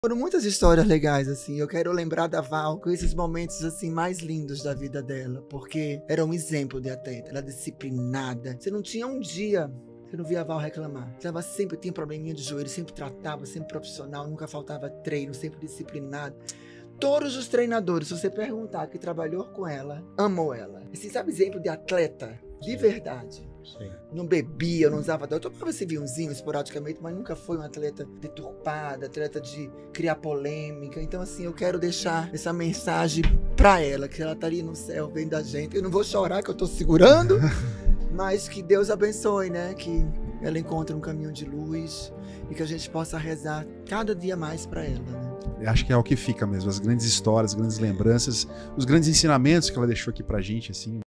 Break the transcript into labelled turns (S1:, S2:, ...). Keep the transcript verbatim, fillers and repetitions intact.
S1: Foram muitas histórias legais, assim. Eu quero lembrar da Val com esses momentos, assim, mais lindos da vida dela. Porque era um exemplo de atleta. Ela disciplinada. Você não tinha um dia... Você não via a Val reclamar. Ela sempre tinha probleminha de joelho, sempre tratava, sempre profissional, nunca faltava treino, sempre disciplinado. Todos os treinadores, se você perguntar que trabalhou com ela, amou ela. Assim, sabe exemplo de atleta? De verdade.
S2: Sim.
S1: Não bebia, não usava droga. Eu tomava esse vinhozinho esporadicamente, mas nunca foi um atleta deturpada, atleta de criar polêmica. Então, assim, eu quero deixar essa mensagem pra ela, que ela estaria no céu vendo a gente. Eu não vou chorar, que eu tô segurando, mas que Deus abençoe, né? Que ela encontre um caminho de luz e que a gente possa rezar cada dia mais pra ela, né?
S2: Eu acho que é o que fica mesmo, as grandes histórias, as grandes lembranças, os grandes ensinamentos que ela deixou aqui pra gente, assim.